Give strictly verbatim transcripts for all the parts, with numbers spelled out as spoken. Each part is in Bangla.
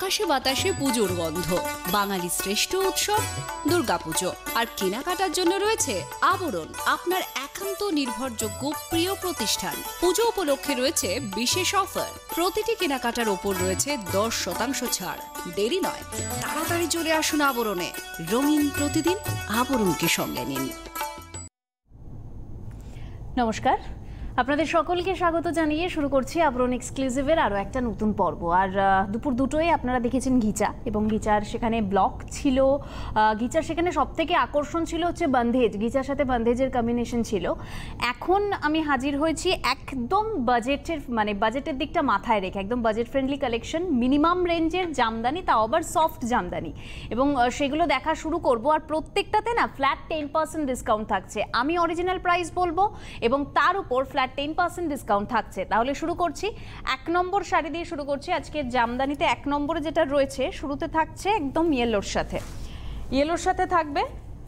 আকাশে বাতাসে পুজোর গন্ধ, বাঙালি শ্রেষ্ঠ উৎসব দুর্গাপুজো। আর কেনাকাটার জন্য রয়েছে আবরণ, আপনার একান্ত নির্ভরযোগ্য প্রিয় প্রতিষ্ঠান। পুজো উপলক্ষে রয়েছে বিশেষ অফার, প্রতিটি কেনাকাটার ওপর রয়েছে দশ শতাংশ ছাড়। দেরি নয়, তাড়াতাড়ি চলে আসুন আবরণে। রঙিন প্রতিদিন, আবরণকে সঙ্গে নিন। নমস্কার, আপনাদের সকলকে স্বাগত জানিয়ে শুরু করছি আবরণ এক্সক্লুসিভের আরও একটা নতুন পর্ব। আর দুপুর দুটোয় আপনারা দেখেছেন ঘিচা, এবং ঘিচার সেখানে ব্লক ছিল। ঘিচার সেখানে সব থেকে আকর্ষণ ছিল হচ্ছে বন্ধেজ, ঘিচার সাথে বন্ধেজের কম্বিনেশন ছিল। এখন আমি হাজির হয়েছি একদম বাজেটের, মানে বাজেটের দিকটা মাথায় রেখে একদম বাজেট ফ্রেন্ডলি কালেকশন, মিনিমাম রেঞ্জের জামদানি, তাও আবার সফট জামদানি, এবং সেগুলো দেখা শুরু করব। আর প্রত্যেকটাতে না ফ্ল্যাট টেন পার্সেন্ট ডিসকাউন্ট থাকছে। আমি অরিজিনাল প্রাইস বলবো এবং তার উপর ফ্ল্যাট টেন পার্সেন্ট ডিসকাউন্ট থাকছে। তাহলে শুরু করছি, এক নম্বর শাড়ি দিয়ে শুরু করছি। আজকের জামদানিতে এক নম্বরে যেটা রয়েছে, শুরুতে থাকছে একদম ইয়েলোর সাথে, ইয়েলোর সাথে থাকবে।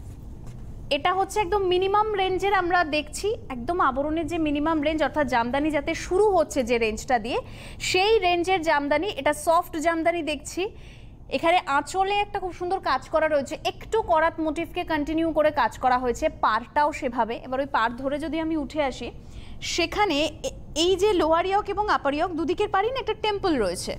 এটা হচ্ছে একদম মিনিমাম রেঞ্জের আমরা দেখছি, একদম আবরণের যে মিনিমাম রেঞ্জ, অর্থাৎ জামদানি যাতে শুরু হচ্ছে যে রেঞ্জটা দিয়ে, সেই রেঞ্জের জামদানি। এটা সফট জামদানি দেখছি। এখানে আঁচলে একটা খুব সুন্দর কাজ করা রয়েছে, একটু করাত মোটিভকে কন্টিনিউ করে কাজ করা হয়েছে, পাড়টাও সেভাবে। এবার ওই পাড় ধরে যদি আমি উঠে আসি, সেখানে এই যে লোয়ার ইয়ক এবং আপার ইয়ক দুদিকের পাড়ি না একটা টেম্পল রয়েছে,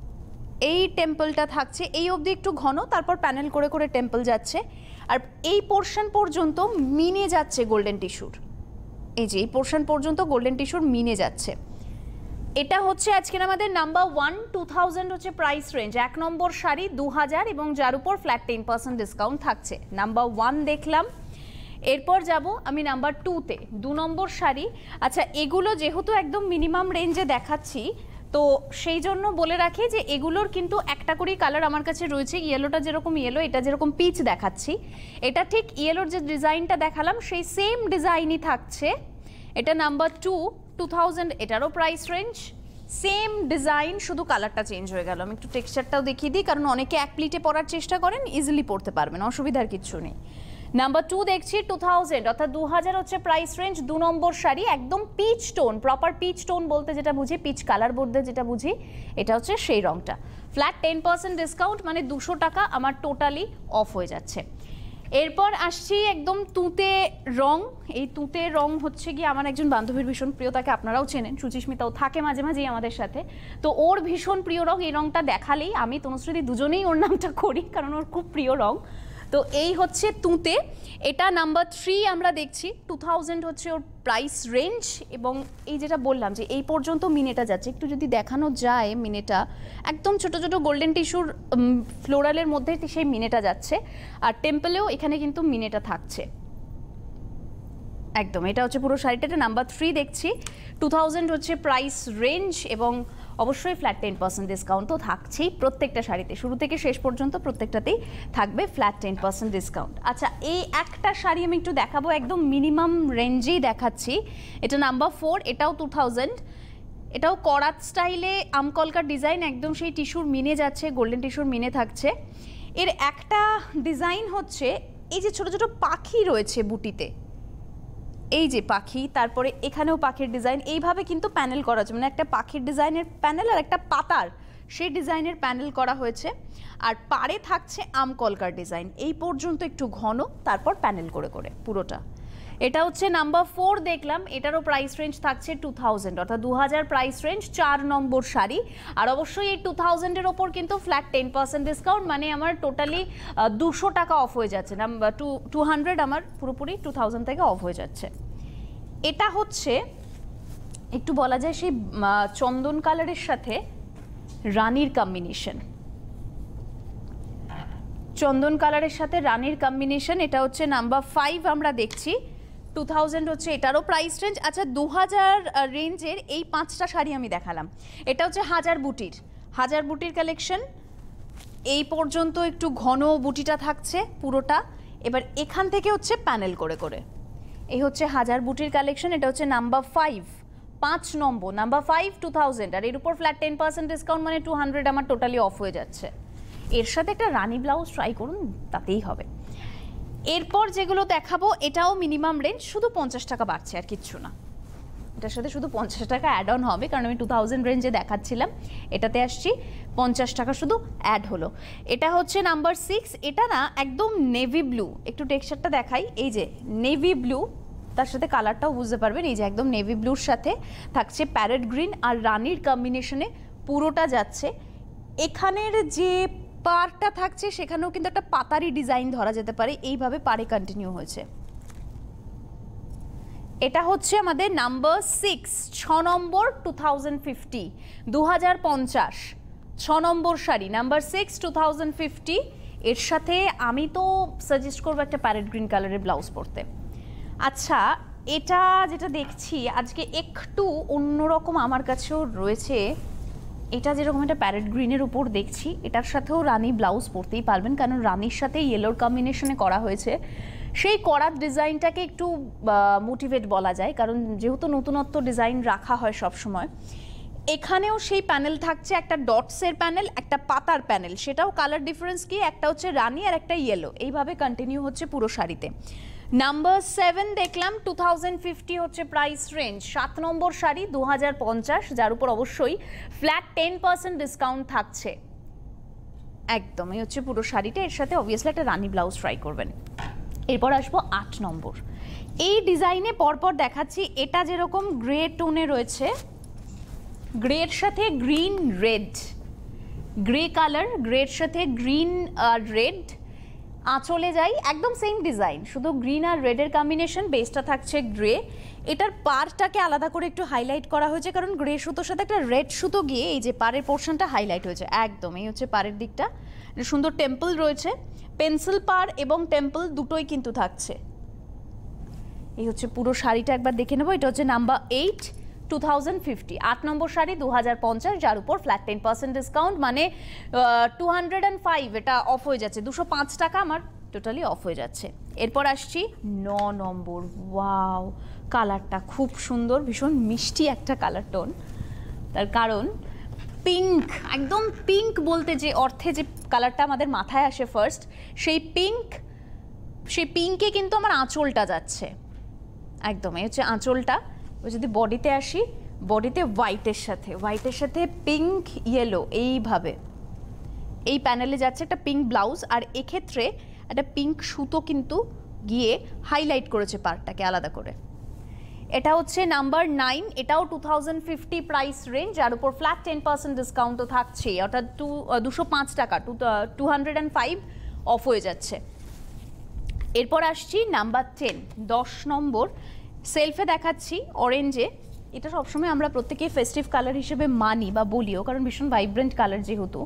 এই টেম্পলটা থাকছে এই অবধি একটু ঘন, তারপর প্যানেল করে করে টেম্পল যাচ্ছে। আর এই পোর্শন পর্যন্ত মিনে যাচ্ছে গোল্ডেন টিস্যুর, এই যে এই পোর্শন পর্যন্ত গোল্ডেন টিস্যুর মিনে যাচ্ছে। এটা হচ্ছে আজকের আমাদের নাম্বার ওয়ান, টু থাউজেন্ড হচ্ছে প্রাইস রেঞ্জ। এক নম্বর শাড়ি দু হাজার, এবং যার উপর ফ্ল্যাট টেন পার্সেন্ট ডিসকাউন্ট থাকছে। নাম্বার ওয়ান দেখলাম, এরপর যাব আমি নাম্বার টুতে, দু নম্বর শাড়ি। আচ্ছা, এগুলো যেহেতু একদম মিনিমাম রেঞ্জে দেখাচ্ছি, তো সেই জন্য বলে রাখি যে এগুলোর কিন্তু একটা করেই কালার আমার কাছে রয়েছে। ইয়েলোটা যেরকম ইয়েলো, এটা যেরকম পিচ দেখাচ্ছি, এটা ঠিক ইয়েলোর যে ডিজাইনটা দেখালাম সেই সেম ডিজাইনই থাকছে। এটা নাম্বার টু, টু থাউজেন্ড, এটারও প্রাইস রেঞ্জ সেম ডিজাইন, শুধু কালারটা চেঞ্জ হয়ে গেল। আমি একটু টেক্সচারটাও দেখিয়ে দিই, কারণ অনেকে এক প্লিটে পরার চেষ্টা করেন, ইজিলি পরতে পারবেন, অসুবিধার কিচ্ছু নেই। নাম্বার টু দেখছি, টু থাউজেন্ড অর্থাৎ দু হাজার হচ্ছে প্রাইস রেঞ্জ। দু নম্বর শাড়ি একদম peach tone, proper peach tone বলতে যেটা বুঝি, পিচ কালার বলতে যেটা বুঝি, এটা হচ্ছে সেই রংটা। ফ্ল্যাট টেন পার্সেন্ট ডিসকাউন্ট, মানে দুশো টাকা আমার টোটালি অফ হয়ে যাচ্ছে। এরপর আসছি একদম তুঁতে রং। এই তুঁতে রং হচ্ছে গিয়ে আমার একজন বান্ধবীর ভীষণ প্রিয়, তাকে আপনারাও চেনেন, সুচিস্মিতাও থাকে মাঝে মাঝেই আমাদের সাথে। তো ওর ভীষণ প্রিয় রং, এই রংটা দেখালেই আমি তনুশ্রী দুজনেই ওর নামটা করি, কারণ ওর খুব প্রিয় রং। তো এই হচ্ছে তুঁতে, এটা নাম্বার থ্রি আমরা দেখছি। টু থাউজেন্ড হচ্ছে ওর প্রাইস রেঞ্জ, এবং এই যেটা বললাম যে এই পর্যন্ত মিনেটা যাচ্ছে, একটু যদি দেখানো যায় মিনেটা, একদম ছোট ছোট গোল্ডেন টিস্যুর ফ্লোরালের মধ্যে সেই মিনেটা যাচ্ছে। আর টেম্পলেও এখানে কিন্তু মিনেটা থাকছে একদম। এটা হচ্ছে পুরো শাড়িটা, নাম্বার থ্রি দেখছি। টু থাউজেন্ড হচ্ছে প্রাইস রেঞ্জ, এবং অবশ্যই ফ্ল্যাট টেন পার্সেন্ট ডিসকাউন্ট তো থাকছেই প্রত্যেকটা শাড়িতে, শুরু থেকে শেষ পর্যন্ত প্রত্যেকটাতেই থাকবে ফ্ল্যাট টেন পার্সেন্ট ডিসকাউন্ট। আচ্ছা, এই একটা শাড়ি আমি একটু দেখাবো, একদম মিনিমাম রেঞ্জেই দেখাচ্ছি। এটা নাম্বার ফোর, এটাও টু থাউজেন্ড, এটাও করাত স্টাইলে আমকলকার ডিজাইন, একদম সেই টিস্যুর মিনে যাচ্ছে, গোল্ডেন টিস্যুর মিনে থাকছে। এর একটা ডিজাইন হচ্ছে এই যে ছোট ছোট পাখি রয়েছে বুটিতে, এই যে পাখি, তারপরে এখানেও পাখির ডিজাইন, এইভাবে কিন্তু প্যানেল করা হচ্ছে, মানে একটা পাখির ডিজাইনের প্যানেল আর একটা পাতার সেই ডিজাইনের প্যানেল করা হয়েছে। আর পাড়ে থাকছে আমকলকার ডিজাইন, এই পর্যন্ত একটু ঘন, তারপর প্যানেল করে করে পুরোটা। এটা হচ্ছে নাম্বার ফোর দেখলাম, এটারও প্রাইস রেঞ্জ থাকছে টু থাউজেন্ড, অর্থাৎ দু হাজার প্রাইস রেঞ্জ, চার নম্বর শাড়ি। আর অবশ্যই এই টু থাউজেন্ডের ওপর কিন্তু ফ্ল্যাট টেন পার্সেন্ট ডিসকাউন্ট, মানে আমার টোটালি দুশো টাকা অফ হয়ে যাচ্ছে। নাম্বার টু টু হান্ড্রেড আমার পুরোপুরি টু থাউজেন্ড থেকে অফ হয়ে যাচ্ছে। এটা হচ্ছে একটু বলা যায় সেই চন্দন কালারের সাথে রানীর কম্বিনেশন, চন্দন কালারের সাথে রানীর কম্বিনেশন। এটা হচ্ছে নাম্বার ফাইভ আমরা দেখছি, টু থাউজেন্ড হচ্ছে এটারও প্রাইস রেঞ্জ। আচ্ছা, দু হাজার রেঞ্জের এই পাঁচটা শাড়ি আমি দেখালাম। এটা হচ্ছে হাজার বুটির, হাজার বুটির কালেকশন, এই পর্যন্ত একটু ঘন বুটিটা থাকছে পুরোটা। এবার এখান থেকে হচ্ছে প্যানেল করে করে, এই হচ্ছে হাজার বুটির কালেকশন। এটা হচ্ছে নাম্বার ফাইভ, পাঁচ নম্বর, নাম্বার ফাইভ টু থাউজেন্ড, আর এর উপর ফ্ল্যাট টেন পার্সেন্ট ডিসকাউন্ট, মানে টু হান্ড্রেড আমার টোটালি অফ হয়ে যাচ্ছে। এর সাথে একটা রানী ব্লাউজ ট্রাই করুন, তাতেই হবে। এরপর যেগুলো দেখাবো এটাও মিনিমাম রেঞ্জ, শুধু পঞ্চাশ টাকা বাড়ছে আর কিচ্ছু না। এটার সাথে শুধু পঞ্চাশ টাকা অ্যাড অন হবে, কারণ আমি টু থাউজেন্ড রেঞ্জে দেখাচ্ছিলাম, এটাতে আসছি পঞ্চাশ টাকা শুধু অ্যাড হলো। এটা হচ্ছে নাম্বার সিক্স, এটা না একদম নেভি ব্লু, একটু টেক্সচারটা দেখাই, এই যে নেভি ব্লু, তার সাথে কালারটাও বুঝতে পারবেন, এই যে একদম নেভি ব্লুর সাথে থাকছে প্যারেট গ্রিন আর রানির কম্বিনেশনে পুরোটা যাচ্ছে। এখানের যে পাড়টা থাকছে সেখানেও কিন্তু একটা পাতারি ডিজাইন ধরা যেতে পারে, এইভাবে পাড়ে কন্টিনিউ হয়েছে। এটা হচ্ছে আমাদের নাম্বার সিক্স, ছ নম্বর, টু থাউজেন্ড ফিফটি, দু হাজার পঞ্চাশ, ছ নম্বর sari, number six, two thousand fifty. এর সাথে আমি তো সাজেস্ট করবো একটা প্যারেট গ্রিন কালারের ব্লাউজ পরতে। আচ্ছা, এটা যেটা দেখছি আজকে একটু অন্যরকম আমার কাছেও রয়েছে, এটা যেরকম একটা প্যারেট গ্রিনের উপর দেখছি, এটার সাথেও রানী ব্লাউজ পরতেই পারবেন, কারণ রানীর সাথে ইয়েলোর কম্বিনেশনে করা হয়েছে। সেই করার ডিজাইনটাকে একটু মোটিভেট বলা যায়, কারণ যেহেতু নতুনত্ব ডিজাইন রাখা হয় সব সময়। এখানেও সেই প্যানেল থাকছে, একটা ডটসের প্যানেল, একটা পাতার প্যানেল, সেটাও কালার ডিফারেন্স কি, একটা হচ্ছে রানী আর একটা ইয়েলো, এইভাবে কন্টিনিউ হচ্ছে পুরো শাড়িতে। নাম্বার সেভেন দেখলাম, টু থাউজেন্ড ফিফটি হচ্ছে প্রাইস রেঞ্জ, সাত নম্বর শাড়ি, দু হাজার পঞ্চাশ, যার উপর অবশ্যই ফ্ল্যাট টেন পার্সেন্ট ডিসকাউন্ট থাকছে। একদমই হচ্ছে পুরো শাড়িটা, এর সাথে অবভিয়াসলি একটা রানী ব্লাউজ ট্রাই করবেন। এরপর আসবো আট নম্বর, এই ডিজাইনে পরপর দেখাচ্ছি, এটা যেরকম গ্রে টোনে রয়েছে, গ্রের সাথে গ্রিন রেড, গ্রে কালার, গ্রের সাথে গ্রিন আর রেড। আঁচলে যাই, একদম সেম ডিজাইন, শুধু গ্রিন আর রেডের কম্বিনেশন, বেসটা থাকছে গ্রে। এটার পাড়টাকে আলাদা করে একটু হাইলাইট করা হয়েছে, কারণ গ্রে সুতোর সাথে একটা রেড সুতো গিয়ে এই যে পাড়ের পোর্শনটা হাইলাইট হয়েছে, একদম এই হচ্ছে পাড়ের দিকটা। সুন্দর টেম্পল রয়েছে, পেন্সিল পাড় এবং টেম্পল দুটোই কিন্তু থাকছে। এই হচ্ছে পুরো শাড়িটা, একবার দেখে নেবো। এটা হচ্ছে number eight, two thousand fifty, আট নম্বর শাড়ি, দু হাজার পঞ্চাশ, যার উপর ফ্ল্যাট টেন পার্সেন্ট ডিসকাউন্ট, মানে টু হান্ড্রেড অ্যান্ড ফাইভ, এটা অফ হয়ে যাচ্ছে, দুশো পাঁচ টাকা আমার টোটালি অফ হয়ে যাচ্ছে। এরপর আসছি ন নম্বর, ওয়াও, কালারটা খুব সুন্দর, ভীষণ মিষ্টি একটা কালার টোন, তার কারণ পিঙ্ক, একদম পিঙ্ক বলতে যে অর্থে যে কালারটা আমাদের মাথায় আসে ফার্স্ট, সেই পিঙ্ক, সেই পিঙ্কে কিন্তু আমার আঁচলটা যাচ্ছে, একদম এই হচ্ছে আঁচলটা। যদি বডিতে আসি, বডিতে হোয়াইটের সাথে, হোয়াইটের সাথে পিঙ্ক ইয়েলো, এইভাবে এই প্যানেলে যাচ্ছে একটা পিঙ্ক ব্লাউজ, আর এক্ষেত্রে একটা পিঙ্ক সুতো কিন্তু গিয়ে হাইলাইট করেছে পার্টটাকে আলাদা করে। এটা হচ্ছে নাম্বার নাইন, এটাও two thousand fifty price range, যার উপর ফ্ল্যাট টেন পার্সেন্ট ডিসকাউন্টও থাকছে, অর্থাৎ টু দুশো পাঁচ টাকা, two two hundred and five off হয়ে যাচ্ছে। এরপর আসছি নাম্বার টেন, দশ নম্বর, সেলফে দেখাচ্ছি অরেঞ্জে। এটা সবসময় আমরা প্রত্যেকেই ফেস্টিভ কালার হিসেবে মানি বা বলিও, কারণ ভীষণ ভাইব্রেন্ট কালার, যেহেতু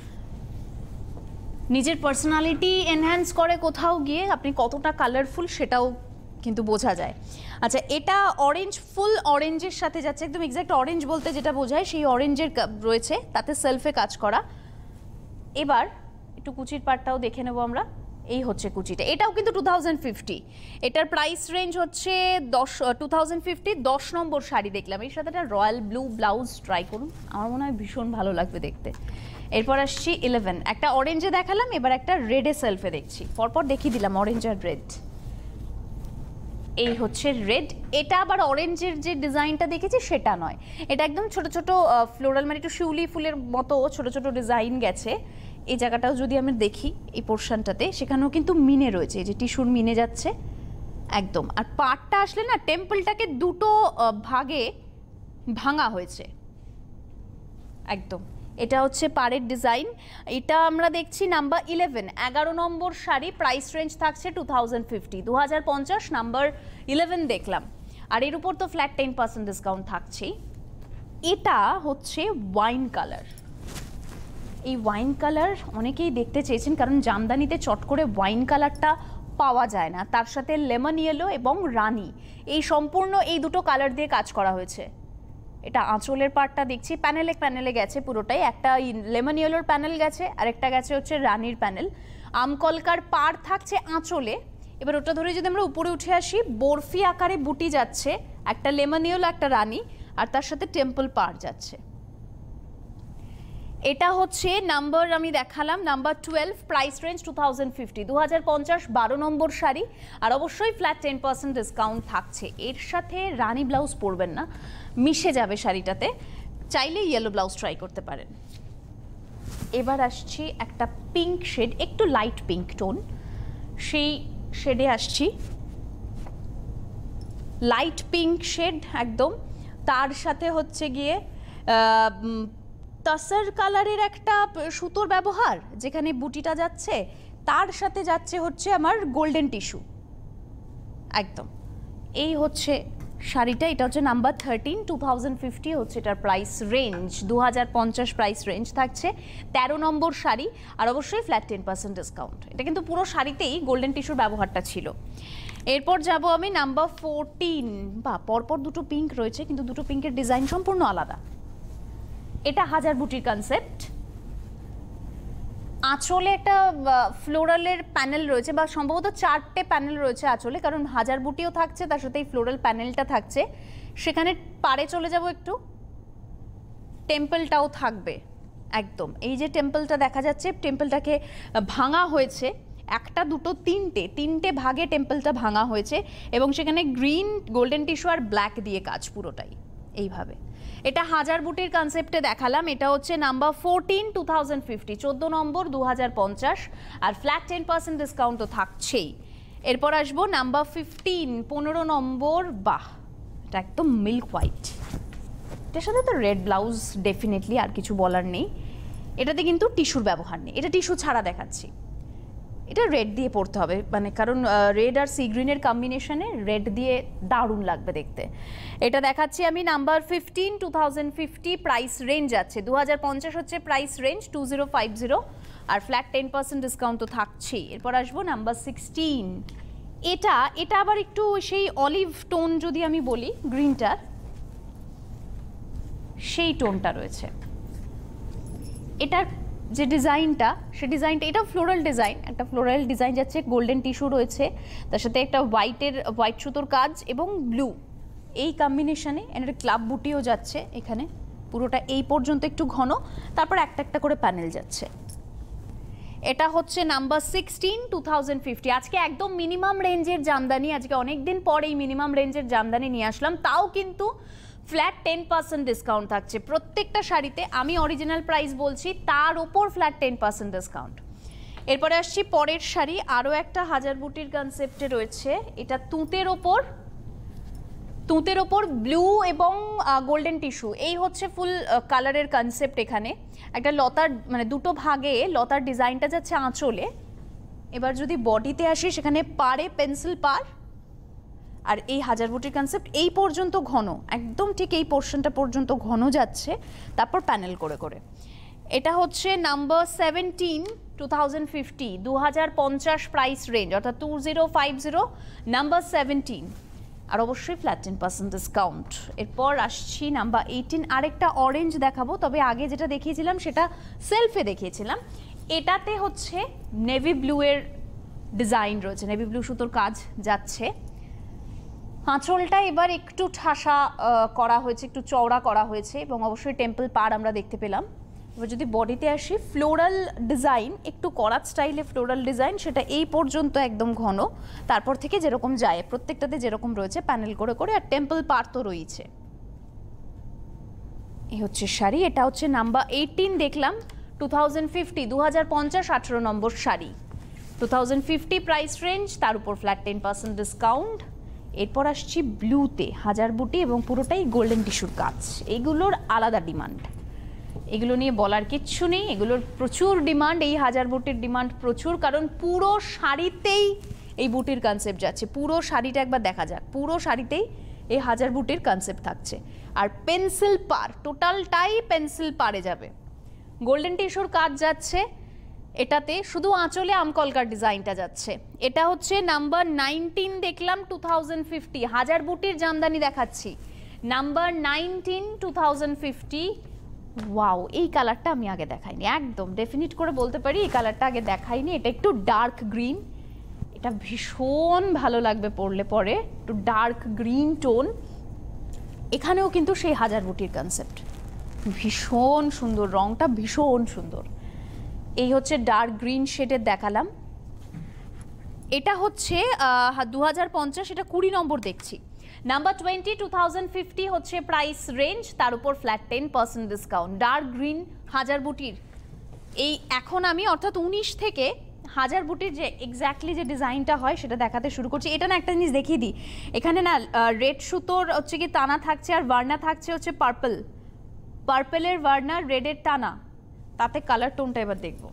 নিজের পার্সোনালিটি এনহ্যান্স করে কোথাও গিয়ে, আপনি কতটা কালারফুল সেটাও কিন্তু বোঝা যায়। আচ্ছা, এটা অরেঞ্জ, ফুল অরেঞ্জের সাথে যাচ্ছে, একদম এক্স্যাক্ট অরেঞ্জ বলতে যেটা বোঝায় সেই অরেঞ্জের রয়েছে, তাতে সেলফে কাজ করা। এবার একটু কুচির পাটটাও দেখে নেবো আমরা, এই হচ্ছে কুচিটা, এটাও কিন্তু টু থাউজেন্ড ফিফটি, এটার প্রাইস রেঞ্জ হচ্ছে দশ, টু থাউজেন্ড ফিফটি, দশ নম্বর শাড়ি দেখলাম, এর সাথে একটা রয়্যাল ব্লু ব্লাউজ ট্রাই করুন, আমার মনে হয় ভীষণ ভালো লাগবে দেখতে। এরপর আসছি ইলেভেন, একটা অরেঞ্জে দেখালাম, এবার একটা রেডে সেলফে দেখছি, পরপর দেখিয়ে দিলাম অরেঞ্জ আর রেড। এই হচ্ছে রেড, এটা আবার অরেঞ্জের যে ডিজাইনটা দেখেছি সেটা নয়, এটা একদম ছোট ছোট ফ্লোরাল, মানে একটু শিউলি ফুলের মতো ছোট ছোট ডিজাইন গেছে। এই জায়গাটাও যদি আমি দেখি, এই পোর্শনটাতে, সেখানেও কিন্তু মিনে রয়েছে, এই যে টিস্যুর মিনে যাচ্ছে একদম। আর পাটটা আসলে না, টেম্পলটাকে দুটো ভাগে ভাঙা হয়েছে একদম। এটা হচ্ছে পাড়ের ডিজাইন, এটা আমরা দেখছি নাম্বার ইলেভেন, এগারো নম্বর শাড়ি, প্রাইস রেঞ্জ থাকছে টু থাউজেন্ড ফিফটি, দু হাজার পঞ্চাশ, নাম্বার ইলেভেন দেখলাম, আর এর উপর তো ফ্ল্যাট টেন পার্সেন্ট ডিসকাউন্ট থাকছেই। এটা হচ্ছে ওয়াইন কালার, এই ওয়াইন কালার অনেকেই দেখতে চেয়েছেন, কারণ জামদানিতে চট করে ওয়াইন কালারটা পাওয়া যায় না, তার সাথে লেমন ইয়েলো এবং রানী, এই সম্পূর্ণ এই দুটো কালার দিয়ে কাজ করা হয়েছে। এটা আঁচলের পার্টটা দেখছি, প্যানেলে প্যানেলে গেছে পুরোটাই, একটা লেমন ইয়েলোর প্যানেল গেছে, আর একটা গেছে হচ্ছে রানীর প্যানেল। আমকলকার পাড় থাকছে আঁচলে, এবার ওটা ধরে যদি আমরা উপরে উঠে আসি, বরফি আকারে বুটি যাচ্ছে, একটা লেমন ইয়েলো, একটা রানী, আর তার সাথে টেম্পল পাড় যাচ্ছে। এটা হচ্ছে নাম্বার আমি দেখালাম number twelve, price range two thousand fifty, দু হাজার পঞ্চাশ, বারো নম্বর শাড়ি। আর অবশ্যই ফ্ল্যাট টেন পার্সেন্ট ডিসকাউন্ট থাকছে। এর সাথে রানী ব্লাউজ পরবেন না, মিশে যাবে শাড়িটাতে, চাইলে ইয়েলো ব্লাউজ ট্রাই করতে পারেন। এবার আসছি একটা পিঙ্ক শেড, একটু লাইট পিঙ্ক টোন, সেই শেডে আসছি। লাইট পিঙ্ক শেড একদম, তার সাথে হচ্ছে গিয়ে টাসার কালারের একটা সুতোর ব্যবহার, যেখানে বুটিটা যাচ্ছে, তার সাথে যাচ্ছে হচ্ছে আমার গোল্ডেন টিস্যু একদম। এই হচ্ছে শাড়িটা, এটা হচ্ছে number thirteen, two thousand fifty হচ্ছে এটার প্রাইস রেঞ্জ, দু হাজার পঞ্চাশ প্রাইস রেঞ্জ থাকছে। তেরো নম্বর শাড়ি, আর অবশ্যই ফ্ল্যাট টেন পার্সেন্ট ডিসকাউন্ট। এটা কিন্তু পুরো শাড়িতেই গোল্ডেন টিস্যুর ব্যবহারটা ছিল। এরপর যাব আমি নাম্বার ফোরটিন, বা পরপর দুটো পিঙ্ক রয়েছে কিন্তু দুটো পিঙ্কের ডিজাইন সম্পূর্ণ আলাদা। এটা হাজার বুটির কনসেপ্ট, আঁচলে একটা ফ্লোরালের প্যানেল রয়েছে, বা সম্ভবত চারটে প্যানেল রয়েছে আঁচলে, কারণ হাজার বুটিও থাকছে, তার সাথে এই ফ্লোরাল প্যানেলটা থাকছে। সেখানে পাড়ে চলে যাব একটু, টেম্পলটাও থাকবে একদম। এই যে টেম্পলটা দেখা যাচ্ছে, টেম্পলটাকে ভাঙা হয়েছে, একটা দুটো তিনটে তিনটে ভাগে টেম্পলটা ভাঙা হয়েছে, এবং সেখানে গ্রিন, গোল্ডেন টিস্যু আর ব্ল্যাক দিয়ে কাজ পুরোটাই এইভাবে। এটা হাজার বুটির কনসেপ্টে দেখালাম। এটা হচ্ছে number fourteen, two thousand fifty, চোদ্দো নম্বর, দু হাজার পঞ্চাশ, আর ফ্ল্যাট টেন পার্সেন্ট ডিসকাউন্ট তো থাকছেই। এরপর আসবো নাম্বার ফিফটিন, পনেরো নম্বর, বাহ এটা একদম মিল্ক হোয়াইট, এটার সাথে তো রেড ব্লাউজ ডেফিনেটলি, আর কিছু বলার নেই। এটাতে কিন্তু টিস্যুর ব্যবহার নেই, এটা টিস্যু ছাড়া দেখাচ্ছি। এটা রেড দিয়ে পড়তে হবে, মানে কারণ রেড আর সি গ্রিনের কম্বিনেশনে রেড দিয়ে দারুণ লাগবে দেখতে। এটা দেখাচ্ছি আমি number fifteen, two thousand fifty, price range আছে দু হাজার পঞ্চাশ হচ্ছে price range, two zero five zero, আর ফ্ল্যাট টেন পার্সেন্ট ডিসকাউন্ট তো থাকছেই। এরপর আসবো নাম্বার সিক্সটিন, এটা এটা আবার একটু সেই অলিভ টোন যদি আমি বলি, গ্রিনটার সেই টোনটা রয়েছে। এটার যে ডিজাইনটা, সে ডিজাইনটা, এটা ফ্লোরাল ডিজাইন, একটা ফ্লোরাল ডিজাইন যাচ্ছে, গোল্ডেন টিস্যু রয়েছে, তার সাথে একটা হোয়াইটের হোয়াইট সুতোর কাজ এবং ব্লু, এই কম্বিনেশনে একটা ক্লাব বুটিও যাচ্ছে এখানে, পুরোটা এই পর্যন্ত একটু ঘন, তারপর একটা একটা করে প্যানেল যাচ্ছে। এটা হচ্ছে number sixteen, two thousand fifty. আজকে একদম মিনিমাম রেঞ্জের জামদানি, আজকে অনেক দিন পর এই মিনিমাম রেঞ্জের জামদানি নিয়ে আসলাম, তাও কিন্তু ফ্ল্যাট টেন পার্সেন্ট ডিসকাউন্ট থাকছে প্রত্যেকটা শাড়িতে। আমি অরিজিনাল প্রাইস বলছি, তার ওপর ফ্ল্যাট টেন পার্সেন্ট ডিসকাউন্ট। এরপরে আসছি পরের শাড়ি, আরও একটা হাজার বুটির কনসেপ্টে রয়েছে। এটা তুঁতের ওপর, তুঁতের ওপর ব্লু এবং গোল্ডেন টিস্যু, এই হচ্ছে ফুল কালারের কনসেপ্ট। এখানে একটা লতার, মানে দুটো ভাগে লতার ডিজাইনটা যাচ্ছে আঁচলে। এবার যদি বডিতে আসি, সেখানে পাড়ে পেন্সিল পাড়, আর এই হাজার বুটির কনসেপ্ট এই পর্যন্ত ঘন, একদম ঠিক এই পোর্শনটা পর্যন্ত ঘন যাচ্ছে, তারপর প্যানেল করে করে। এটা হচ্ছে number seventeen, two thousand fifty, দু হাজার পঞ্চাশ প্রাইস রেঞ্জ, অর্থাৎ two zero five zero, number seventeen, আর অবশ্যই ফ্ল্যাট টেন পার্সেন্ট ডিসকাউন্ট। এরপর আসছি নাম্বার এইটিন, আরেকটা অরেঞ্জ দেখাবো, তবে আগে যেটা দেখিয়েছিলাম সেটা সেলফে দেখিয়েছিলাম। এটাতে হচ্ছে নেভি ব্লু এর ডিজাইন রয়েছে, নেভি ব্লু সুতোর কাজ যাচ্ছে। আঁচলটা এবার একটু ঠাসা করা হয়েছে, একটু চওড়া করা হয়েছে, এবং অবশ্যই টেম্পল পাড় আমরা দেখতে পেলাম। এবার যদি বডিতে আসি, ফ্লোরাল ডিজাইন, একটু করাত স্টাইলে ফ্লোরাল ডিজাইন, সেটা এই পর্যন্ত একদম ঘন, তারপর থেকে যেরকম যায় প্রত্যেকটাতে যেরকম রয়েছে প্যানেল করে করে, আর টেম্পল পাড় তো রয়েছে। এই হচ্ছে শাড়ি, এটা হচ্ছে নাম্বার এইটিন দেখলাম, টু থাউজেন্ড ফিফটি, দু হাজার পঞ্চাশ, আঠেরো নম্বর sari, two thousand fifty price range, তার উপর ফ্ল্যাট টেন পার্সেন্ট ডিসকাউন্ট। এরপর আসছি ব্লুতে, হাজার বুটি এবং পুরোটাই গোল্ডেন টিস্যুর কাজ, এগুলোর আলাদা ডিমান্ড, এগুলো নিয়ে বলার কিচ্ছু নেই, এগুলোর প্রচুর ডিমান্ড, এই হাজার বুটির ডিমান্ড প্রচুর, কারণ পুরো শাড়িতেই এই বুটির কনসেপ্ট যাচ্ছে। পুরো শাড়িটা একবার দেখা যাক, পুরো শাড়িতেই এই হাজার বুটির কনসেপ্ট থাকছে, আর পেন্সিল পার, টোটালটাই পেন্সিল পারে যাবে, গোল্ডেন টিস্যুর কাজ যাচ্ছে এটাতে, শুধু আঁচলে আমকলকার ডিজাইনটা যাচ্ছে। এটা হচ্ছে নাম্বার নাইনটিন দেখলাম, টু থাউজেন্ড ফিফটি, হাজার বুটির জামদানি দেখাচ্ছি, number nineteen, two thousand fifty. Wow, এই কালারটা আমি আগে দেখাইনি, একদম ডেফিনিট করে বলতে পারি এই কালারটা আগে দেখাইনি। এটা একটু ডার্ক গ্রিন, এটা ভীষণ ভালো লাগবে পরলে পরে, একটু ডার্ক গ্রিন টোন। এখানেও কিন্তু সেই হাজার বুটির কনসেপ্ট, ভীষণ সুন্দর, রংটা ভীষণ সুন্দর। এই হচ্ছে ডার্ক গ্রিন শেডের দেখালাম। এটা হচ্ছে দু হাজার পঞ্চাশ, এটা কুড়ি নম্বর দেখছি। Number twenty two thousand fifty হচ্ছে প্রাইস রেঞ্জ, তার উপর flat ten percent discount. Dark green হাজার বুটির এই এখন আমি অর্থাৎ উনিশ থেকে হাজার বুটির যে এক্স্যাক্টলি যে ডিজাইনটা হয় সেটা দেখাতে শুরু করছি। এটা না একটা জিনিস দেখিয়ে দিই, এখানে না রেড সুতোর হচ্ছে কি টানা থাকছে আর ভার্না থাকছে হচ্ছে পার্পল, পার্পেলের ভার্না রেডের টানা, তাতে কালার টোনটা এবার দেখবো।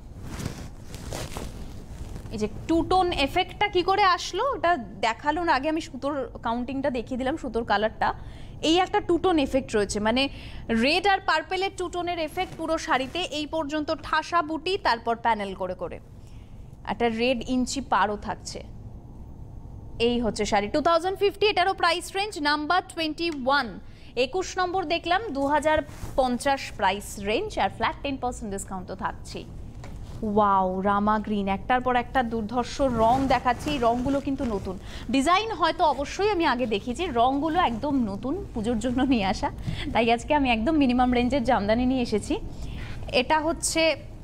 এই যে টু টোন এফেক্টটা কি করে আসলো এটা দেখালো না, আগে আমি সুতোর কাউন্টিংটা দেখিয়ে দিলাম, সুতোর কালারটা। এই একটা টু টোন এফেক্ট রয়েছে, মানে রেড আর পার্পেলের টু টোনের এফেক্ট পুরো শাড়িতে এই পর্যন্ত, ঠাসা বুটি তারপর প্যানেল করে করে একটা রেড ইঞ্চি পারও থাকছে। এই হচ্ছে শাড়ি টু থাউজেন্ড ফিফটি, এটারও price range number twenty one. একুশ নম্বর দেখলাম দু হাজার পঞ্চাশ প্রাইস রেঞ্জ, আর ফ্ল্যাট টেন পার্সেন্ট ডিসকাউন্ট তো থাকছেই। ওয়াও, রামা গ্রিন, একটার পর একটা দুর্ধর্ষ রং দেখাচ্ছি। রংগুলো কিন্তু নতুন, ডিজাইন হয়তো অবশ্যই আমি আগে দেখিয়েছি, রংগুলো একদম নতুন, পুজোর জন্য নিয়ে আসা, তাই আজকে আমি একদম মিনিমাম রেঞ্জের জামদানি নিয়ে এসেছি। এটা হচ্ছে,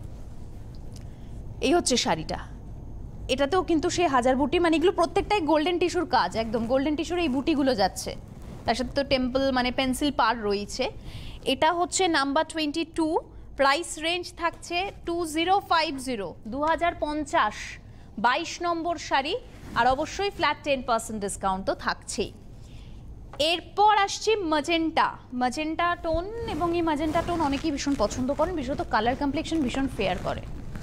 এই হচ্ছে শাড়িটা, এটাতেও কিন্তু সে হাজার বুটি, মানে এগুলো প্রত্যেকটাই গোল্ডেন টিস্যুর কাজ, একদম গোল্ডেন টিস্যুর এই বুটিগুলো যাচ্ছে, তার সাথে তো টেম্পল মানে পেন্সিল পার রয়েছে। এটা হচ্ছে number twenty two, price range থাকছে টু জিরো ফাইভ জিরো, দু হাজার পঞ্চাশ, বাইশ নম্বর শাড়ি, আর অবশ্যই ফ্ল্যাট টেন পার্সেন্ট ডিসকাউন্ট তো থাকছেই। এরপর আসছি ম্যাজেন্টা, ম্যাজেন্টা টোন, এবং এই ম্যাজেন্টা টোন অনেকেই ভীষণ পছন্দ করেন, বিশেষত কালার কমপ্লেকশন ভীষণ ফেয়ার করে।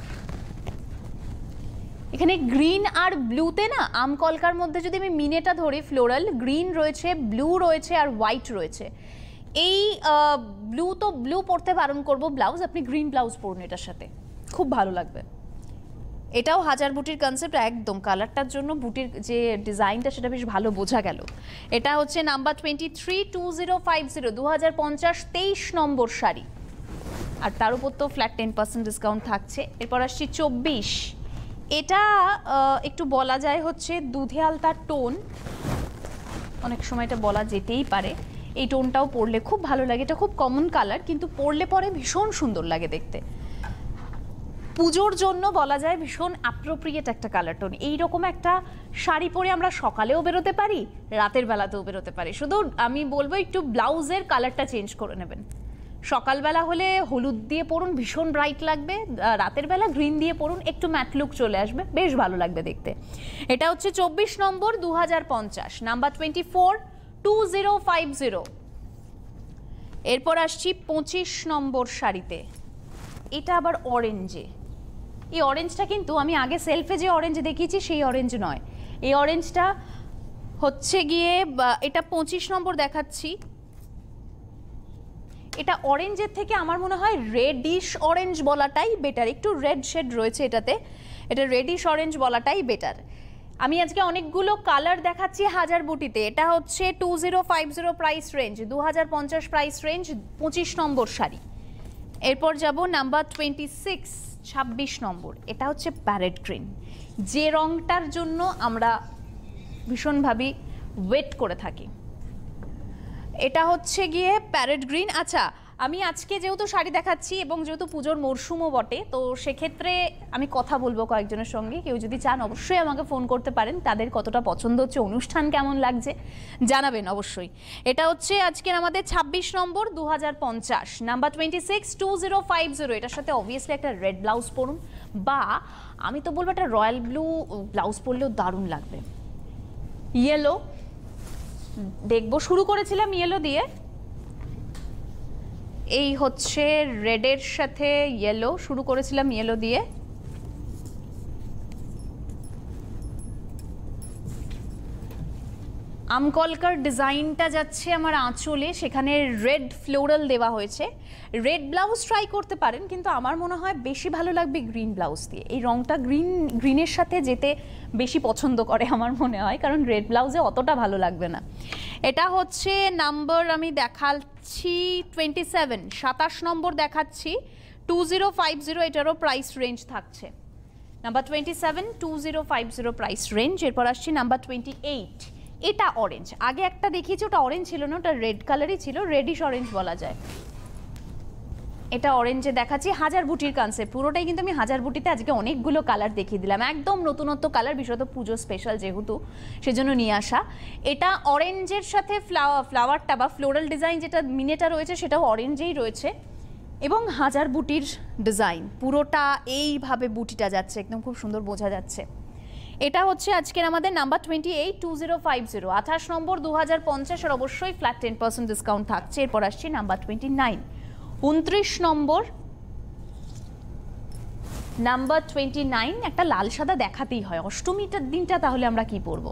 এখানে গ্রিন আর ব্লুতে না আম কলকার মধ্যে যদি আমি মিনেটা ধরি, ফ্লোরাল গ্রিন রয়েছে, ব্লু রয়েছে আর হোয়াইট রয়েছে। এই ব্লু তো ব্লু পরতে বারণ করবো, ব্লাউজ আপনি গ্রিন ব্লাউজ পরুন, এটার সাথে খুব ভালো লাগবে। এটাও হাজার বুটির কনসেপ্ট, একদম কালারটার জন্য বুটির যে ডিজাইনটা সেটা বেশ ভালো বোঝা গেল। এটা হচ্ছে number twenty three, two zero five zero, দু হাজার পঞ্চাশ, তেইশ নম্বর শাড়ি, আর তার উপর তো ফ্ল্যাট টেন পার্সেন্ট ডিসকাউন্ট থাকছে। এরপর আসছি চব্বিশ, এটা একটু বলা যায় হচ্ছে দুধে আলতার টোন, অনেক সময় এটা বলা যেতেই পারে। এই টোনটাও পরলে খুব ভালো লাগে, এটা খুব কমন কালার, কিন্তু পরলে পরে ভীষণ সুন্দর লাগে দেখতে। পুজোর জন্য বলা যায় ভীষণ অ্যাপ্রোপ্রিয়েট একটা কালার টোন। এইরকম একটা শাড়ি পরে আমরা সকালেও বেরোতে পারি, রাতের বেলাতেও বেরোতে পারি, শুধু আমি বলবো একটু ব্লাউজের কালারটা চেঞ্জ করে নেবেন। সকালবেলা হলে হলুদ দিয়ে পরুন, ভীষণ ব্রাইট লাগবে, রাতের বেলা গ্রিন দিয়ে পরুন, একটু ম্যাট লুক চলে আসবে, বেশ ভালো লাগবে দেখতে। এটা হচ্ছে চব্বিশ নম্বর, দু হাজার পঞ্চাশ, number twenty four, two zero five zero. এরপর আসছি পঁচিশ নম্বর শাড়িতে, এটা আবার অরেঞ্জে। এই অরেঞ্জটা কিন্তু আমি আগে সেলফে যে অরেঞ্জ দেখিয়েছি সেই অরেঞ্জ নয়, এই অরেঞ্জটা হচ্ছে গিয়ে, এটা পঁচিশ নম্বর দেখাচ্ছি। এটা অরেঞ্জের থেকে আমার মনে হয় রেডিশ অরেঞ্জ বলাটাই বেটার, একটু রেড শেড রয়েছে এটাতে, এটা রেডিশ অরেঞ্জ বলাটাই বেটার। আমি আজকে অনেকগুলো কালার দেখাচ্ছি হাজার বুটিতে। এটা হচ্ছে two zero five zero price range, দু হাজার পঞ্চাশ প্রাইস রেঞ্জ, পঁচিশ নম্বর শাড়ি। এরপর যাব নাম্বার টোয়েন্টি সিক্স, ছাব্বিশ নম্বর, এটা হচ্ছে প্যারেট গ্রিন, যে রংটার জন্য আমরা ভীষণভাবে ওয়েট করে থাকি। এটা হচ্ছে গিয়ে প্যারেট গ্রিন। আচ্ছা, আমি আজকে যেহেতু শাড়ি দেখাচ্ছি এবং যেহেতু পুজোর মরশুমও বটে, তো সেক্ষেত্রে আমি কথা বলবো কয়েকজনের সঙ্গে, কেউ যদি চান অবশ্যই আমাকে ফোন করতে পারেন, তাদের কতটা পছন্দ হচ্ছে, অনুষ্ঠান কেমন লাগছে জানাবেন অবশ্যই। এটা হচ্ছে আজকের আমাদের ছাব্বিশ নম্বর, দু হাজার পঞ্চাশ, number twenty six, two zero five zero. এটার সাথে অবভিয়াসলি একটা রেড ব্লাউজ পরুন, বা আমি তো বলবো একটা রয়্যাল ব্লু ব্লাউজ পরলেও দারুণ লাগবে। ইয়েলো দেখবো, শুরু করেছিলাম ইয়েলো দিয়ে, এই হচ্ছে রেডের সাথে ইয়েলো, শুরু করেছিলাম ইয়েলো দিয়ে। আমকলকার ডিজাইনটা যাচ্ছে আমার আঁচলে, সেখানে রেড ফ্লোরাল দেওয়া হয়েছে। রেড ব্লাউজ ট্রাই করতে পারেন, কিন্তু আমার মনে হয় বেশি ভালো লাগবে গ্রিন ব্লাউজ দিয়ে। এই রংটা গ্রিন গ্রিনের সাথে যেতে বেশি পছন্দ করে আমার মনে হয়, কারণ রেড ব্লাউজে অতটা ভালো লাগবে না। এটা হচ্ছে নাম্বার আমি দেখাচ্ছি টোয়েন্টি সেভেন, সাতাশ নম্বর দেখাচ্ছি, টু জিরো ফাইভ জিরো, এটারও প্রাইস রেঞ্জ থাকছে। Number twenty seven, two zero five zero price range. এরপর আসছি নাম্বার টোয়েন্টি এইট, এটা অরেঞ্জ, আগে একটা দেখিয়েছি ওটা অরেঞ্জ ছিল না, ওটা রেড কালারই ছিল, রেডিশ অরেঞ্জ বলা যায়। এটা অরেঞ্জে দেখাচ্ছি, হাজার বুটির কনসেপ্ট পুরোটাই কিন্তু আমি হাজার বুটিতে আজকে অনেকগুলো কালার দেখিয়ে দিলাম, একদম নতুনত্ব কালার, বিশেষত পুজো স্পেশাল যেহেতু সেজন্য নিয়ে আসা। এটা অরেঞ্জের সাথে ফ্লাওয়ার ফ্লাওয়ারটা বা ফ্লোরাল ডিজাইন যেটা মিনেটা রয়েছে সেটাও অরেঞ্জেই রয়েছে এবং হাজার বুটির ডিজাইন, পুরোটা এইভাবে বুটিটা যাচ্ছে, একদম খুব সুন্দর বোঝা যাচ্ছে। এটা হচ্ছে আজকের আমাদের number twenty eight two zero five zero আঠাশ নম্বর দু হাজার পঞ্চাশ, আর অবশ্যই ফ্ল্যাট টেন পার্সেন্ট ডিসকাউন্ট থাকছে। এরপর আসছি নাম্বার টোয়েন্টি নাইন উনত্রিশ নম্বর, নাম্বার টোয়েন্টি নাইন একটা লাল সাদা দেখাতেই হয়, অষ্টমীটার দিনটা তাহলে আমরা কি পরবো?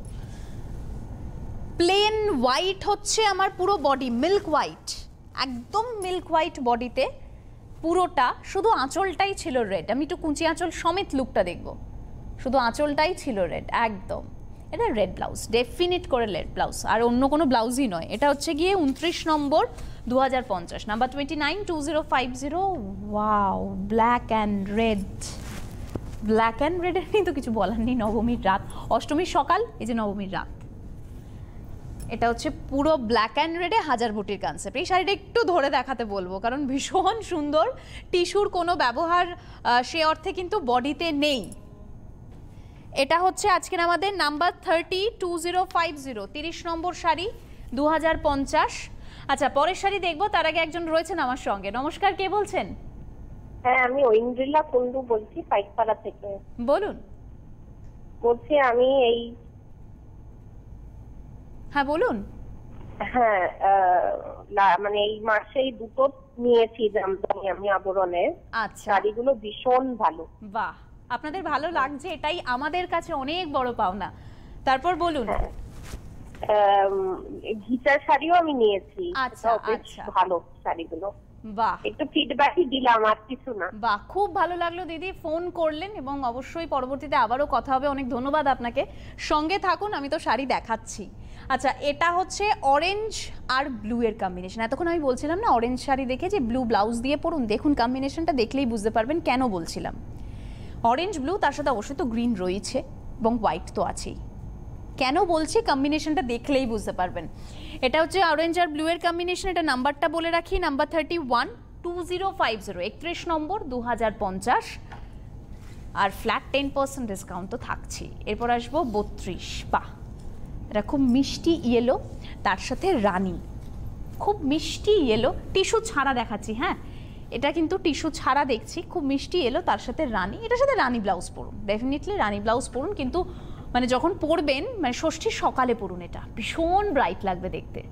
প্লেন হোয়াইট হচ্ছে আমার পুরো বডি, মিল্ক হোয়াইট, একদম মিল্ক হোয়াইট বডিতে পুরোটা, শুধু আঁচলটাই ছিল রেড। আমি একটু কুঁচি আঁচল সমেত লুকটা দেখবো, শুধু আঁচলটাই ছিল রেড একদম। এটা রেড ব্লাউজ, ডেফিনিট করে রেড ব্লাউজ, আর অন্য কোনো ব্লাউজই নয়। এটা হচ্ছে গিয়ে উনত্রিশ নম্বর দু হাজার পঞ্চাশ, number twenty nine two zero five zero. Wow, black and red, black and রেডের নিয়ে তো কিছু বলার নেই। নবমীর রাত, অষ্টমীর সকাল, এই যে নবমীর রাত। এটা হচ্ছে পুরো ব্ল্যাক অ্যান্ড রেডে হাজার বুটির কনসেপ্ট। এই শাড়িটা একটু ধরে দেখাতে বলবো কারণ ভীষণ সুন্দর, টিস্যুর কোনো ব্যবহার সে অর্থে কিন্তু বডিতে নেই। এটা হচ্ছে আজকের আমাদের number thirty two zero five zero তিরিশ নম্বর শাড়ি দু হাজার পঞ্চাশ। আচ্ছা, পরের শাড়ি দেখবো তার আগে একজন রয়েছেন আমার সঙ্গে। নমস্কার, কে বলছেন? হ্যাঁ, আমি ঐন্দ্রিলা কুন্ডু বলছি, পাইকপাড়া থেকে। বলুন। বলছি আমি এই হ্যাঁ বলুন। হ্যাঁ, মানে এই মাসেই দুটো নিয়েছি জামদানি আমি আবরণের। আচ্ছা, শাড়িগুলো ভীষণ ভালো। বাহ, আপনাদের ভালো লাগছে, এটাই আমাদের কাছে অনেক বড় পাওনা। তারপর বলুন। ঘিচার শাড়িও আমি নিয়েছি। আচ্ছা আচ্ছা, ভালো শাড়িগুলো। বাহ, একটু ফিডব্যাকই দিলাম, আর কিছু না। বাহ, খুব ভালো লাগলো দিদি, ফোন করলেন এবং অবশ্যই পরবর্তীতে আবারও কথা হবে। অনেক ধন্যবাদ আপনাকে, সঙ্গে থাকুন, আমি তো শাড়ি দেখাচ্ছি। আচ্ছা, এটা হচ্ছে অরেঞ্জ আর ব্লু এর কম্বিনেশন। এতক্ষণ আমি বলছিলাম না অরেঞ্জ শাড়ি দেখে যে ব্লু ব্লাউজ দিয়ে পরুন, দেখুন কম্বিনেশনটা দেখলেই বুঝতে পারবেন কেন বলছিলাম। অরেঞ্জ ব্লু, তার সাথে অবশ্যই তো গ্রিন রয়েছে এবং হোয়াইট তো আছেই। কেন বলছি, কম্বিনেশনটা দেখলেই বুঝতে পারবেন। এটা হচ্ছে অরেঞ্জ আর ব্লু এর কম্বিনেশন। এটা নাম্বারটা বলে রাখি, number thirty one two zero five zero একত্রিশ নম্বর দু হাজার পঞ্চাশ, আর ফ্ল্যাট টেন পার্সেন্ট ডিসকাউন্ট তো থাকছি। এরপর আসবো বত্রিশ। বাহ, এটা খুব মিষ্টি ইয়েলো, তার সাথে রানী, খুব মিষ্টি ইয়েলো, টিস্যু ছাড়া দেখাচ্ছি। হ্যাঁ, এটা কিন্তু টিস্যু ছাড়া দেখছি, খুব মিষ্টি এলো, তার সাথে রানী। এটার সাথে রানী ব্লাউজ পরুন, ডেফিনেটলি রানী ব্লাউজ পরুন, কিন্তু মানে যখন পরবেন মানে ষষ্ঠীর সকালে পরুন, এটা ভীষণ ব্রাইট লাগবে দেখতে।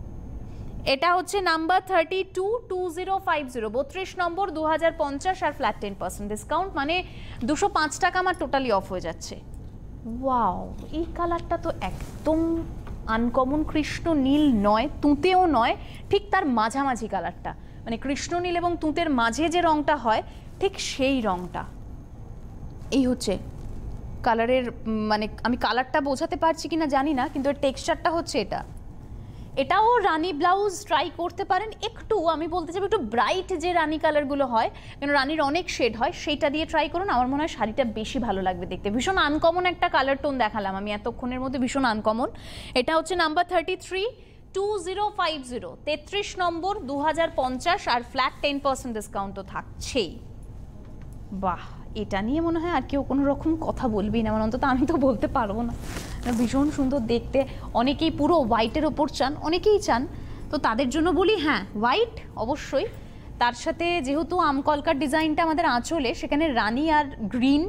এটা হচ্ছে number thirty two two zero five zero বত্রিশ নম্বর দু হাজার পঞ্চাশ, আর ফ্ল্যাট টেন পার্সেন্ট ডিসকাউন্ট, মানে দুশো পাঁচ টাকা আমার টোটালি অফ হয়ে যাচ্ছে। ওয়াও, এই কালারটা তো একদম আনকমন, কৃষ্ণ নীল নয়, তুঁতেও নয়, ঠিক তার মাঝামাঝি কালারটা, মানে কৃষ্ণ নীল এবং তুঁতের মাঝে যে রংটা হয় ঠিক সেই রংটা। এই হচ্ছে কালারের, মানে আমি কালারটা বোঝাতে পারছি কিনা জানি না, কিন্তু এর টেক্সচারটা হচ্ছে এটা। এটাও রানী ব্লাউজ ট্রাই করতে পারেন, একটু আমি বলতে চাই একটু ব্রাইট যে রানী কালারগুলো হয়, কারণ রানীর অনেক শেড হয়, সেইটা দিয়ে ট্রাই করুন। আমার মনে হয় শাড়িটা বেশি ভালো লাগবে দেখতে। ভীষণ আনকমন একটা কালার টোন দেখালাম আমি এতক্ষণের মধ্যে, ভীষণ আনকমন। এটা হচ্ছে number thirty three two zero five zero তেত্রিশ নম্বর দু হাজার পঞ্চাশ, আর ফ্ল্যাট টেন পার্সেন্ট ডিসকাউন্ট তো থাকছেই। বাহ, এটা নিয়ে মনে হয় আর কেউ কোনো রকম কথা বলবেই না, মানে অন্তত আমি তো বলতে পারবো না। ভীষণ সুন্দর দেখতে, অনেকেই পুরো হোয়াইটের ওপর চান, অনেকেই চান, তো তাদের জন্য বলি হ্যাঁ হোয়াইট অবশ্যই। তার সাথে যেহেতু আমকলকার ডিজাইনটা আমাদের আঁচলে, সেখানে রানী আর গ্রিন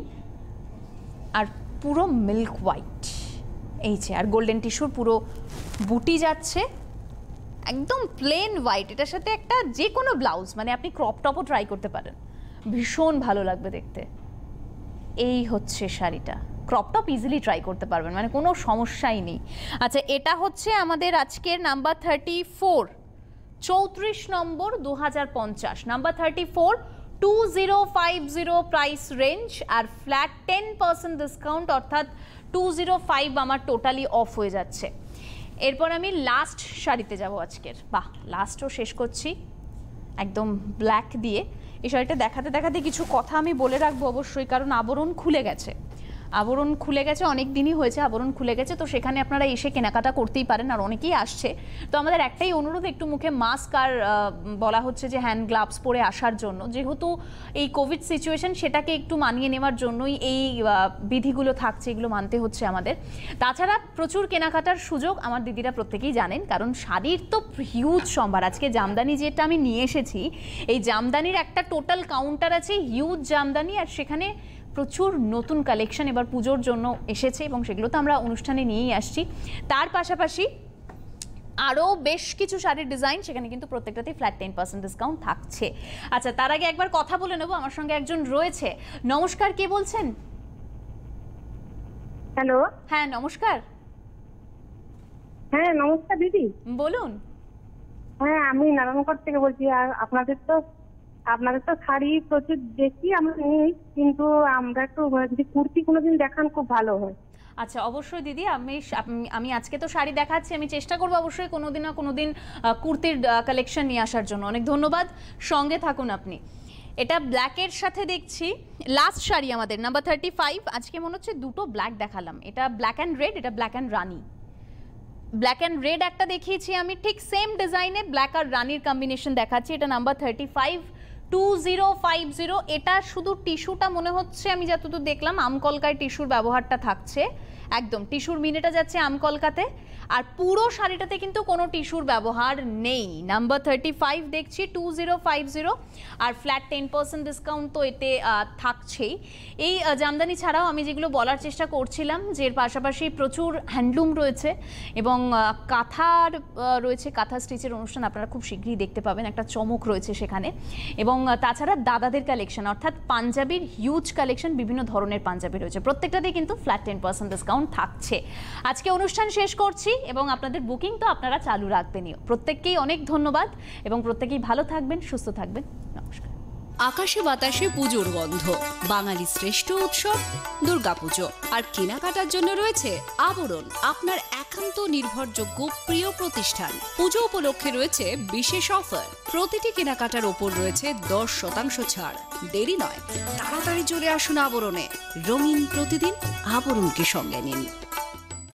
আর পুরো মিল্ক হোয়াইট, এই যে, আর গোল্ডেন টিস্যুর পুরো বুটি যাচ্ছে, একদম প্লেন হোয়াইট। এটার সাথে একটা যে কোনো ব্লাউজ, মানে আপনি ক্রপ টপও ট্রাই করতে পারেন, ভীষণ ভালো লাগবে দেখতে। এই হচ্ছে শাড়িটা, ক্রপ টপ ইজিলি ট্রাই করতে পারবেন, মানে কোনো সমস্যাই নেই। আচ্ছা, এটা হচ্ছে আমাদের আজকের নাম্বার থার্টি ফোর চৌত্রিশ নম্বর দু হাজার পঞ্চাশ, number thirty four two zero five zero price range, আর ফ্ল্যাট টেন পার্সেন্ট ডিসকাউন্ট, অর্থাৎ টু জিরো ফাইভ আমার টোটালি অফ হয়ে যাচ্ছে। এরপর আমি লাস্ট শাড়িতে যাব আজকের। বাহ, লাস্টও শেষ করছি একদম ব্ল্যাক দিয়ে। এই শাড়িটা দেখাতে দেখাতে কিছু কথা আমি বলে রাখবো অবশ্যই, কারণ আবরণ খুলে গেছে। আবরণ খুলে গেছে, অনেক দিনই হয়েছে আবরণ খুলে গেছে, তো সেখানে আপনারা এসে কেনাকাটা করতেই পারেন, আর অনেকেই আসছে। তো আমাদের একটাই অনুরোধ, একটু মুখে মাস্ক আর বলা হচ্ছে যে হ্যান্ড গ্লাভস পরে আসার জন্য, যেহেতু এই কোভিড সিচুয়েশন সেটাকে একটু মানিয়ে নেওয়ার জন্যই এই বিধিগুলো থাকছে, এগুলো মানতে হচ্ছে আমাদের। তাছাড়া প্রচুর কেনাকাটার সুযোগ আমার দিদিরা প্রত্যেকেই জানেন, কারণ শাড়ির তো হিউজ সম্ভার। আজকে জামদানি যেটা আমি নিয়ে এসেছি, এই জামদানির একটা টোটাল কাউন্টার আছে, হিউজ জামদানি, আর সেখানে প্রচুর নতুন কালেকশন এবার পুজোর জন্য এসেছে এবং সেগুলো তো আমরা অনুষ্ঠানে নিয়েই আসছি। তার পাশাপাশি আরও বেশ কিছু শাড়ির ডিজাইন, সেখানে কিন্তু প্রত্যেকটাতেই ফ্ল্যাট টেন পার্সেন্ট ডিসকাউন্ট থাকছে। আচ্ছা, তার আগে একবার কথা বলে নেবো, আমার সঙ্গে একজন রয়েছে। নমস্কার, কে বলছেন? হ্যালো। হ্যাঁ নমস্কার। হ্যাঁ নমস্কার দিদি। বলুন। হ্যাঁ আমি নারায়ণগড় থেকে বলছি। আর আপনাদের তো আপনাদের তো শাড়ি প্রচুর দেখি আমরা নিই, কিন্তু আমরা একটু যদি কুর্তি কোনোদিন দেখান খুব ভালো হয়। আচ্ছা অবশ্যই দিদি, আমি আমি আজকে তো শাড়ি দেখাচ্ছি, আমি চেষ্টা করবো অবশ্যই কোনোদিন না কোনোদিন কুর্তির কালেকশন নিয়ে আসার জন্য। অনেক ধন্যবাদ, সঙ্গে থাকুন আপনি। এটা ব্ল্যাকের সাথে দেখছি লাস্ট শাড়ি আমাদের নাম্বার থার্টি ফাইভ। আজকে মনে হচ্ছে দুটো ব্ল্যাক দেখালাম, এটা ব্ল্যাক অ্যান্ড রেড, এটা ব্ল্যাক অ্যান্ড রানি। ব্ল্যাক অ্যান্ড রেড একটা দেখিয়েছি আমি, ঠিক সেম ডিজাইনে ব্ল্যাক আর রানির কম্বিনেশন দেখাচ্ছি। এটা number thirty five two zero five zero. এটা শুধু টিস্যুটা মনে হচ্ছে, আমি যতদূর দেখলাম আমকলকায় টিস্যুর ব্যবহারটা থাকছে, একদম টিস্যুর মিনেটা যাচ্ছে আমকলকাতে, আর পুরো শাড়িটাতে কিন্তু কোনো টিস্যুর ব্যবহার নেই। নাম্বার থার্টি ফাইভ দেখছি টু জিরো ফাইভ জিরো, আর ফ্ল্যাট টেন পার্সেন্ট ডিসকাউন্ট তো এতে থাকছেই। এই জামদানি ছাড়াও আমি যেগুলো বলার চেষ্টা করছিলাম, যে এর পাশাপাশি প্রচুর হ্যান্ডলুম রয়েছে এবং কাঁথার রয়েছে, কাঁথা স্টিচের অনুষ্ঠান আপনারা খুব শীঘ্রই দেখতে পাবেন, একটা চমক রয়েছে সেখানে। এবং তাছাড়া দাদাদের কালেকশন, অর্থাৎ পাঞ্জাবির হিউজ কালেকশন, বিভিন্ন ধরনের পাঞ্জাবি রয়েছে, প্রত্যেকটাতেই কিন্তু ফ্ল্যাট টেন পার্সেন্ট ডিসকাউন্ট থাকছে। আজকে অনুষ্ঠান শেষ করছি এবং আপনাদের বুকিং তো আপনারা চালু রাখবেনই। প্রত্যেককেই অনেক ধন্যবাদ এবং প্রত্যেকেই ভালো থাকবেন, সুস্থ থাকবেন। নমস্কার। আকাশে বাতাসে পুজোর গন্ধ, বাঙালি শ্রেষ্ঠ উৎসব দুর্গাপুজো, আর কেনাকাটার জন্য রয়েছে আবরণ, আপনার একান্ত নির্ভরযোগ্য প্রিয় প্রতিষ্ঠান। পুজো উপলক্ষে রয়েছে বিশেষ অফার, প্রতিটি কেনাকাটার ওপর রয়েছে দশ শতাংশ ছাড়। দেরি নয়, তাড়াতাড়ি চলে আসুন আবরণে। রঙিন প্রতিদিন, আবরণকে সঙ্গে নিন।